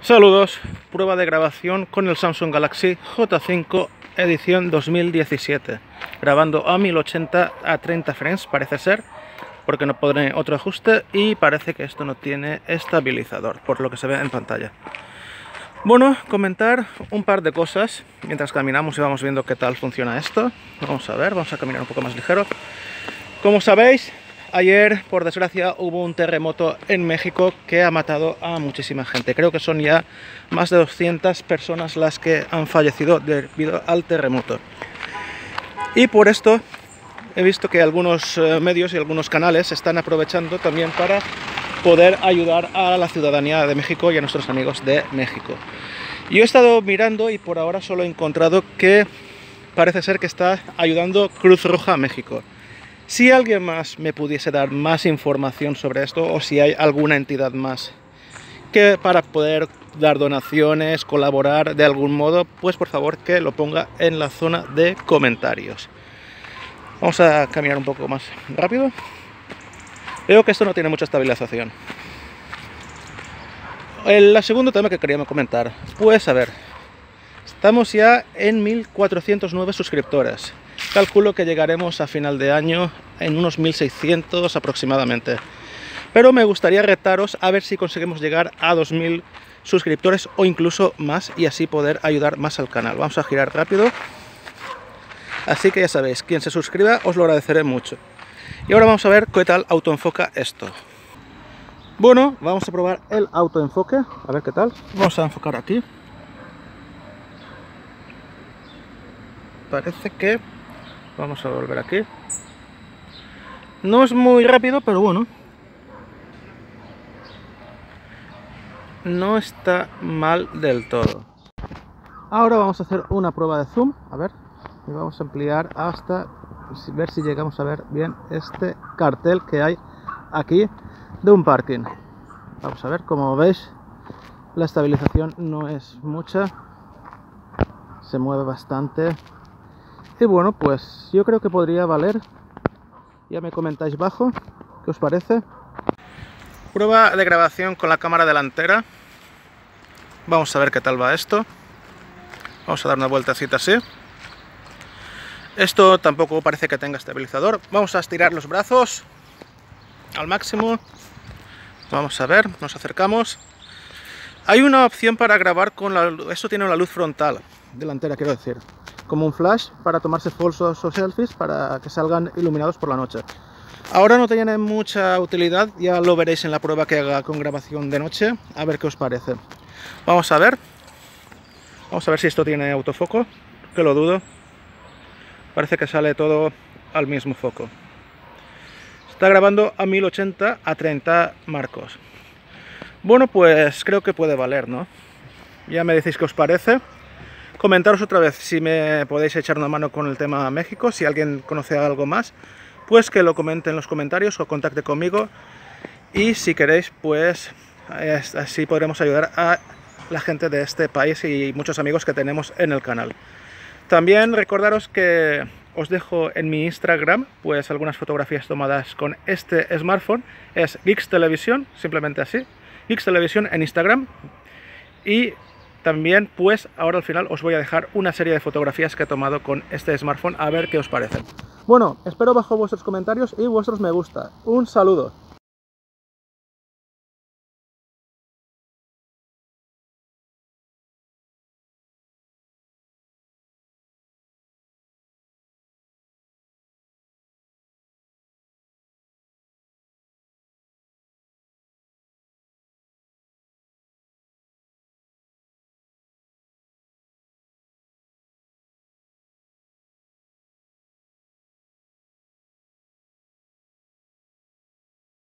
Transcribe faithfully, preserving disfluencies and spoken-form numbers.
Saludos, prueba de grabación con el Samsung Galaxy J cinco edición dos mil diecisiete, grabando a mil ochenta a treinta frames, parece ser, porque no pone otro ajuste y parece que esto no tiene estabilizador, por lo que se ve en pantalla. Bueno, comentar un par de cosas mientras caminamos y vamos viendo qué tal funciona esto. Vamos a ver, vamos a caminar un poco más ligero. Como sabéis, ayer, por desgracia, hubo un terremoto en México que ha matado a muchísima gente. Creo que son ya más de doscientas personas las que han fallecido debido al terremoto. Y por esto he visto que algunos medios y algunos canales están aprovechando también para poder ayudar a la ciudadanía de México y a nuestros amigos de México. Yo he estado mirando y por ahora solo he encontrado que parece ser que está ayudando Cruz Roja México. Si alguien más me pudiese dar más información sobre esto, o si hay alguna entidad más que para poder dar donaciones, colaborar de algún modo, pues por favor que lo ponga en la zona de comentarios. Vamos a caminar un poco más rápido. Veo que esto no tiene mucha estabilización. El segundo tema que quería comentar, pues a ver, estamos ya en mil cuatrocientos nueve suscriptores. Calculo que llegaremos a final de año en unos mil seiscientos aproximadamente. Pero me gustaría retaros a ver si conseguimos llegar a dos mil suscriptores o incluso más y así poder ayudar más al canal. Vamos a girar rápido. Así que ya sabéis, quien se suscriba os lo agradeceré mucho. Y ahora vamos a ver qué tal autoenfoca esto. Bueno, vamos a probar el autoenfoque, a ver qué tal. Vamos a enfocar aquí. Parece que... Vamos a volver aquí. No es muy rápido, pero bueno. No está mal del todo. Ahora vamos a hacer una prueba de zoom, a ver. Y vamos a ampliar hasta ver si llegamos a ver bien este cartel que hay aquí de un parking. Vamos a ver, como veis, la estabilización no es mucha. Se mueve bastante. Y bueno, pues yo creo que podría valer. Ya me comentáis bajo qué os parece. Prueba de grabación con la cámara delantera. Vamos a ver qué tal va esto. Vamos a dar una vueltecita así. Esto tampoco parece que tenga estabilizador. Vamos a estirar los brazos al máximo. Vamos a ver, nos acercamos. Hay una opción para grabar con la... Esto tiene una luz frontal delantera, quiero decir, como un flash para tomarse fotos o selfies para que salgan iluminados por la noche. Ahora no tiene mucha utilidad, ya lo veréis en la prueba que haga con grabación de noche, a ver qué os parece. Vamos a ver. Vamos a ver si esto tiene autofoco, que lo dudo. Parece que sale todo al mismo foco. Está grabando a mil ochenta a treinta marcos. Bueno, pues creo que puede valer, ¿no? Ya me decís qué os parece. Comentaros otra vez si me podéis echar una mano con el tema México. Si alguien conoce algo más, pues que lo comente en los comentarios o contacte conmigo. Y si queréis, pues así podremos ayudar a la gente de este país y muchos amigos que tenemos en el canal. También recordaros que os dejo en mi Instagram pues algunas fotografías tomadas con este smartphone. Es Geeks Televisión, simplemente así. Geeks Televisión en Instagram. Y también pues ahora al final os voy a dejar una serie de fotografías que he tomado con este smartphone a ver qué os parecen. Bueno, espero bajo vuestros comentarios y vuestros me gusta. Un saludo.